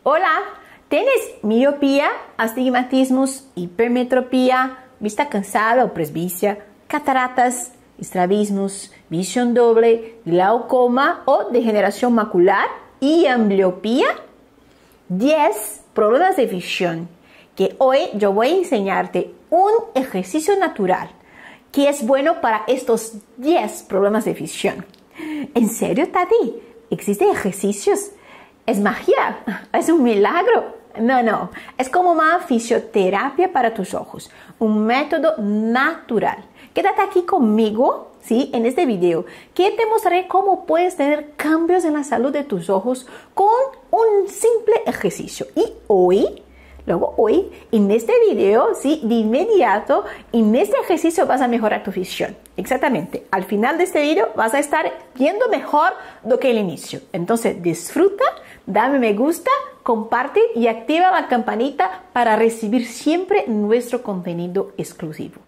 Hola, ¿tienes miopía, astigmatismos, hipermetropía, vista cansada o presbicia, cataratas, estrabismos, visión doble, glaucoma o degeneración macular y ambliopía? 10 problemas de visión, que hoy yo voy a enseñarte un ejercicio natural que es bueno para estos 10 problemas de visión. ¿En serio, Tati? ¿Existen ejercicios? ¿Es magia? ¿Es un milagro? No, es como una fisioterapia para tus ojos, un método natural. Quédate aquí conmigo, ¿sí? En este video, que te mostraré cómo puedes tener cambios en la salud de tus ojos con un simple ejercicio. Y hoy, en este video, ¿sí? De inmediato, en este ejercicio vas a mejorar tu visión. Exactamente. Al final de este video vas a estar viendo mejor do que el inicio. Entonces, disfruta, dame me gusta, comparte y activa la campanita para recibir siempre nuestro contenido exclusivo.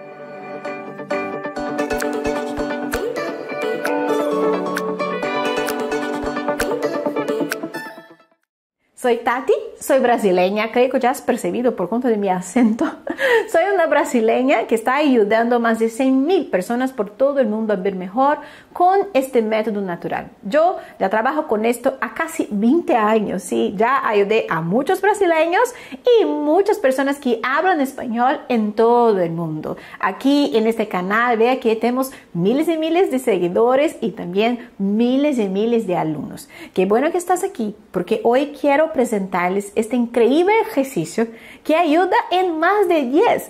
Soy Tati, soy brasileña, creo que ya has percibido por cuenta de mi acento. Soy una brasileña que está ayudando a más de 100,000 personas por todo el mundo a ver mejor con este método natural. Yo ya trabajo con esto a casi 20 años, ¿sí? Ya ayudé a muchos brasileños y muchas personas que hablan español en todo el mundo. Aquí en este canal, vea que tenemos miles y miles de seguidores y también miles y miles de alumnos. Qué bueno que estás aquí, porque hoy quiero presentarles este increíble ejercicio que ayuda en más de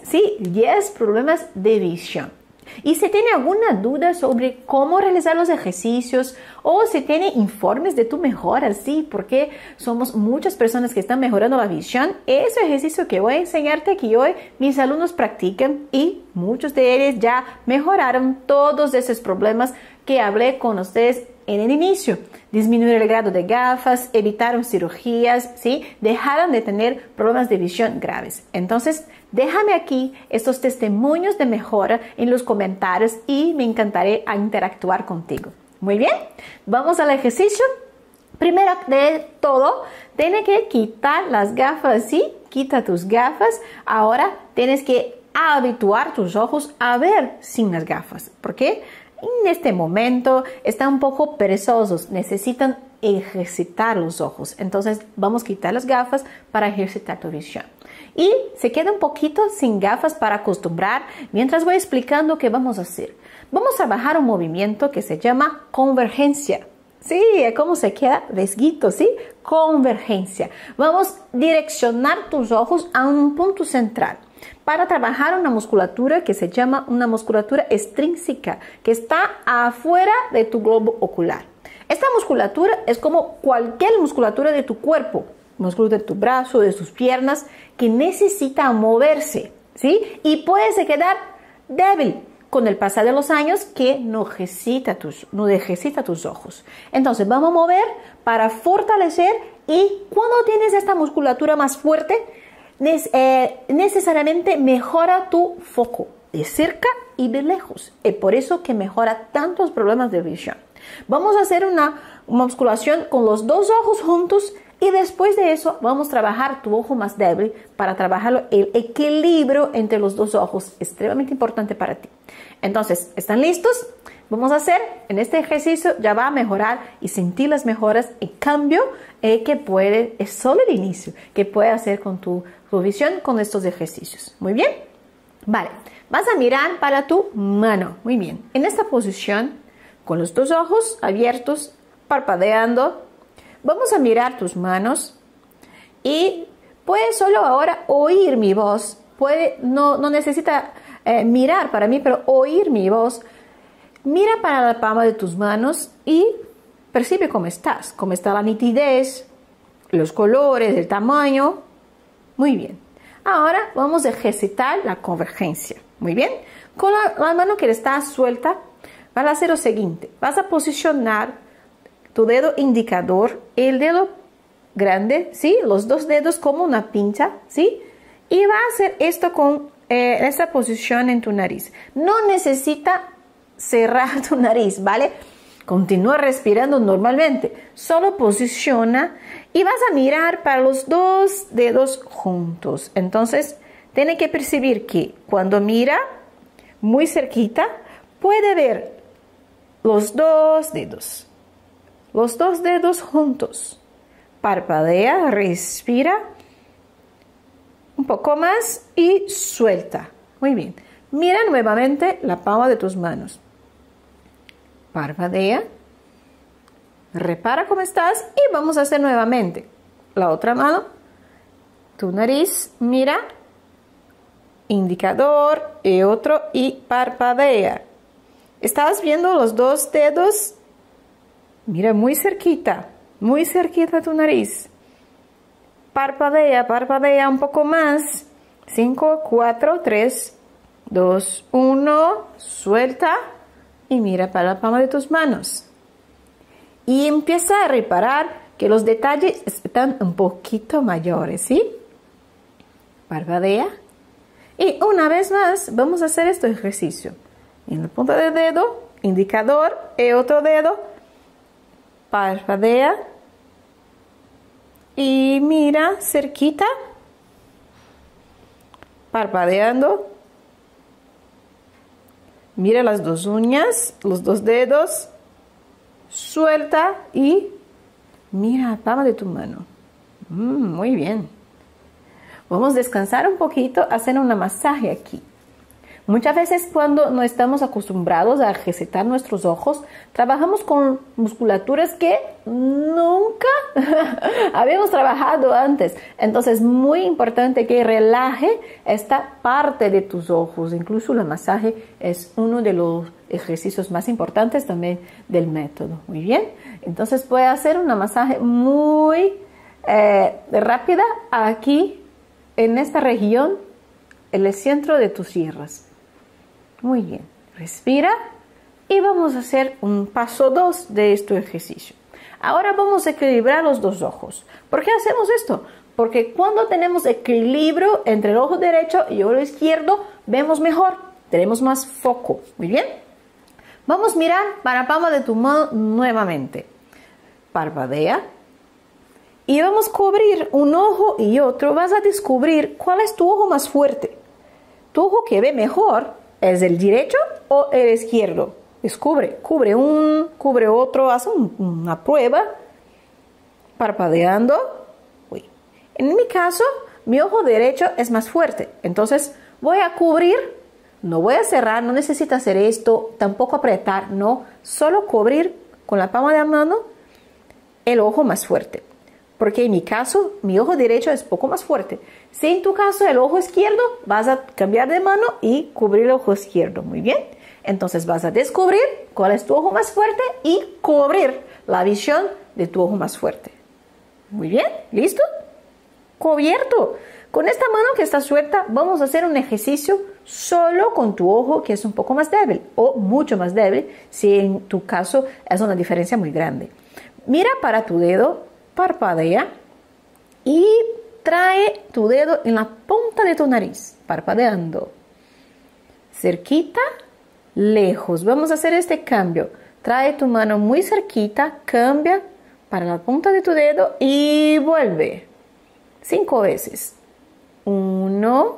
10 problemas de visión. Y si tiene alguna duda sobre cómo realizar los ejercicios o si tiene informes de tu mejora, sí, porque somos muchas personas que están mejorando la visión, ese ejercicio que voy a enseñarte aquí hoy, mis alumnos practican y muchos de ellos ya mejoraron todos esos problemas que hablé con ustedes en el inicio. Disminuir el grado de gafas, evitaron cirugías, ¿sí? Dejaron de tener problemas de visión graves. Entonces, déjame aquí estos testimonios de mejora en los comentarios y me encantaré a interactuar contigo. Muy bien, vamos al ejercicio. Primero de todo, tienes que quitar las gafas, ¿sí? Quita tus gafas. Ahora tienes que habituar tus ojos a ver sin las gafas. ¿Por qué? En este momento están un poco perezosos, necesitan ejercitar los ojos. Entonces vamos a quitar las gafas para ejercitar tu visión. Y se queda un poquito sin gafas para acostumbrar mientras voy explicando qué vamos a hacer. Vamos a trabajar un movimiento que se llama convergencia. Sí, es como se queda vesguito, ¿sí? Convergencia. Vamos a direccionar tus ojos a un punto central para trabajar una musculatura que se llama una musculatura extrínseca, que está afuera de tu globo ocular. Esta musculatura es como cualquier musculatura de tu cuerpo, músculo de tu brazo, de tus piernas, que necesita moverse, ¿sí? Y puede quedar débil con el pasar de los años que no ejercita tus ojos. Entonces vamos a mover para fortalecer y cuando tienes esta musculatura más fuerte, necesariamente mejora tu foco de cerca y de lejos. Es por eso que mejora tantos problemas de visión. Vamos a hacer una musculación con los dos ojos juntos y después de eso vamos a trabajar tu ojo más débil para trabajar el equilibrio entre los dos ojos, extremadamente importante para ti. Entonces, ¿están listos? Vamos a hacer en este ejercicio, ya va a mejorar y sentir las mejoras y cambio es solo el inicio, que puede hacer con tu visión con estos ejercicios. Muy bien. Vale, vas a mirar para tu mano. Muy bien. En esta posición, con los dos ojos abiertos, parpadeando, vamos a mirar tus manos y puedes solo ahora oír mi voz. No necesita mirar para mí, pero oír mi voz. Mira para la palma de tus manos y percibe cómo está la nitidez, los colores, el tamaño. Muy bien. Ahora vamos a ejercitar la convergencia. Muy bien. Con la mano que está suelta, vas a hacer lo siguiente. Vas a posicionar tu dedo indicador, el dedo grande, ¿sí? Los dos dedos como una pinza, ¿sí? Y vas a hacer esto con esa posición en tu nariz. No necesita cerrar tu nariz, ¿vale? Continúa respirando normalmente. Solo posiciona Y vas a mirar para los dos dedos juntos. Entonces, tiene que percibir que cuando mira muy cerquita, puede ver los dos dedos. Los dos dedos juntos. Parpadea, respira un poco más y suelta. Muy bien. Mira nuevamente la palma de tus manos. Parpadea. Repara cómo estás y vamos a hacer nuevamente. La otra mano. Tu nariz, mira. Indicador y otro y parpadea. ¿Estás viendo los dos dedos? Mira muy cerquita tu nariz. Parpadea, parpadea un poco más. 5, 4, 3, 2, 1. Suelta y mira para la palma de tus manos. Y empieza a reparar que los detalles están un poquito mayores, ¿sí? Parpadea. Y una vez más vamos a hacer este ejercicio. En la punta del dedo, indicador y otro dedo. Parpadea. Y mira cerquita. Parpadeando. Mira las dos uñas, los dos dedos. Suelta y mira la palma de tu mano. Muy bien. Vamos a descansar un poquito, hacer un masaje aquí. Muchas veces cuando no estamos acostumbrados a ejercitar nuestros ojos, trabajamos con musculaturas que nunca habíamos trabajado antes. Entonces es muy importante que relaje esta parte de tus ojos. Incluso el masaje es uno de los ejercicios más importantes también del método. Muy bien. Entonces puede hacer un masaje muy rápida aquí en esta región, en el centro de tus sierras. Muy bien, respira y vamos a hacer un paso 2 de este ejercicio. Ahora vamos a equilibrar los dos ojos. ¿Por qué hacemos esto? Porque cuando tenemos equilibrio entre el ojo derecho y el ojo izquierdo, vemos mejor, tenemos más foco. Muy bien. Vamos a mirar para la palma de tu mano nuevamente. Parpadea. Y vamos a cubrir un ojo y otro. Vas a descubrir cuál es tu ojo más fuerte. Tu ojo que ve mejor ¿es el derecho o el izquierdo? Descubre, cubre otro, haz una prueba, parpadeando. Uy. En mi caso, mi ojo derecho es más fuerte, entonces voy a cubrir, no voy a cerrar, no necesito hacer esto, tampoco apretar, no, solo cubrir con la palma de la mano el ojo más fuerte. Porque en mi caso, mi ojo derecho es poco más fuerte. Si en tu caso el ojo izquierdo, vas a cambiar de mano y cubrir el ojo izquierdo. Muy bien. Entonces vas a descubrir cuál es tu ojo más fuerte y cubrir la visión de tu ojo más fuerte. Muy bien. ¿Listo? Cubierto. Con esta mano que está suelta, vamos a hacer un ejercicio solo con tu ojo que es un poco más débil o mucho más débil si en tu caso es una diferencia muy grande. Mira para tu dedo. Parpadea y trae tu dedo en la punta de tu nariz, parpadeando. Cerquita, lejos. Vamos a hacer este cambio. Trae tu mano muy cerquita, cambia para la punta de tu dedo y vuelve. 5 veces. 1,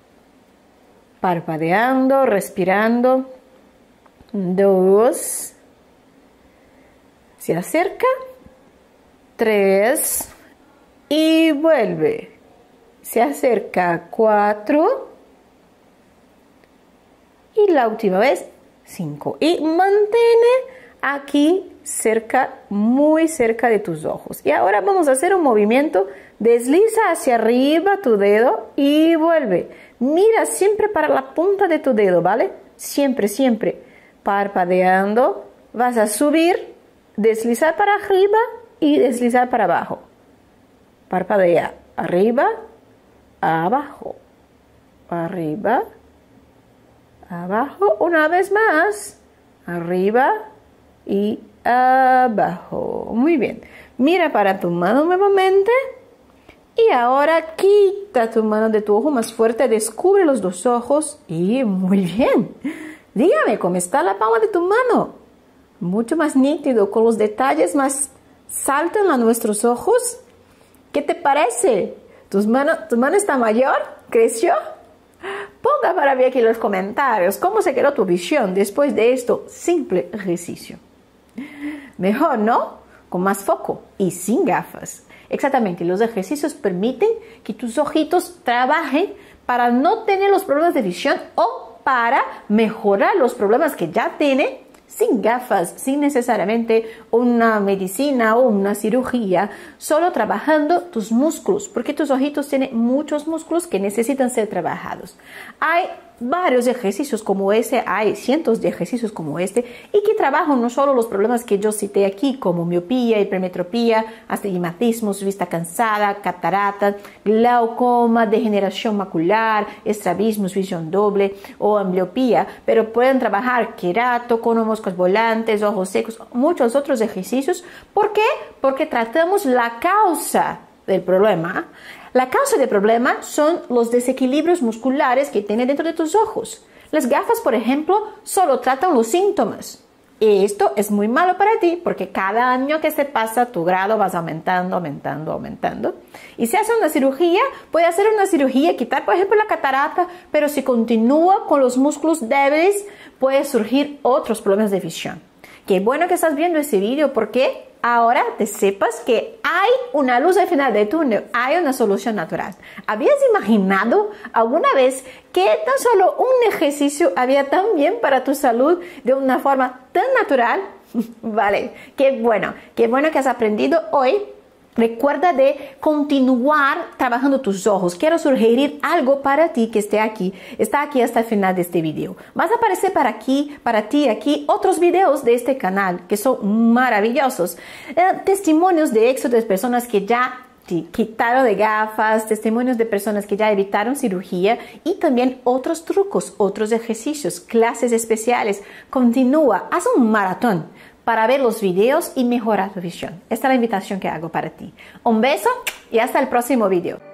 parpadeando, respirando. 2, se acerca. 3 y vuelve. Se acerca 4 y la última vez 5. Y mantén aquí cerca, muy cerca de tus ojos. Y ahora vamos a hacer un movimiento. Desliza hacia arriba tu dedo y vuelve. Mira siempre para la punta de tu dedo, ¿vale? Siempre, siempre. Parpadeando. Vas a subir, deslizar para arriba y deslizar para abajo. Parpadea. Arriba, abajo. Arriba, abajo. Una vez más. Arriba y abajo. Muy bien. Mira para tu mano nuevamente. Y ahora quita tu mano de tu ojo más fuerte. Descubre los dos ojos. Y muy bien. Dígame cómo está la palma de tu mano. Mucho más nítido, con los detalles más saltan a nuestros ojos. ¿Qué te parece? ¿Tu mano está mayor? ¿Creció? Ponga para mí aquí en los comentarios cómo se quedó tu visión después de esto simple ejercicio. Mejor, ¿no? Con más foco y sin gafas. Exactamente, los ejercicios permiten que tus ojitos trabajen para no tener los problemas de visión o para mejorar los problemas que ya tienen sin gafas, sin necesariamente una medicina o una cirugía, solo trabajando tus músculos, porque tus ojitos tienen muchos músculos que necesitan ser trabajados. Hay varios ejercicios como ese, hay cientos de ejercicios como este, y que trabajan no solo los problemas que yo cité aquí, como miopía, hipermetropía, astigmatismos, vista cansada, catarata, glaucoma, degeneración macular, estrabismos, visión doble o ambliopía, pero pueden trabajar querato, cono, moscas volantes, ojos secos, muchos otros ejercicios. ¿Por qué? Porque tratamos la causa del problema. La causa del problema son los desequilibrios musculares que tiene dentro de tus ojos. Las gafas, por ejemplo, solo tratan los síntomas. Y esto es muy malo para ti porque cada año que se pasa tu grado vas aumentando, aumentando, aumentando. Y si hace una cirugía, puede hacer una cirugía, quitar, por ejemplo, la catarata, pero si continúa con los músculos débiles, puede surgir otros problemas de visión. Qué bueno que estás viendo este video porque ahora te sepas que hay una luz al final del túnel, hay una solución natural. ¿Habías imaginado alguna vez que tan solo un ejercicio había tan bien para tu salud de una forma tan natural? Vale, qué bueno que has aprendido hoy. Recuerda de continuar trabajando tus ojos. Quiero sugerir algo para ti que está aquí hasta el final de este video. Vas a aparecer para ti aquí otros videos de este canal que son maravillosos. Testimonios de éxito de personas que ya quitaron de gafas, testimonios de personas que ya evitaron cirugía y también otros trucos, otros ejercicios, clases especiales. Continúa, haz un maratón para ver los videos y mejorar tu visión. Esta es la invitación que hago para ti. Un beso y hasta el próximo video.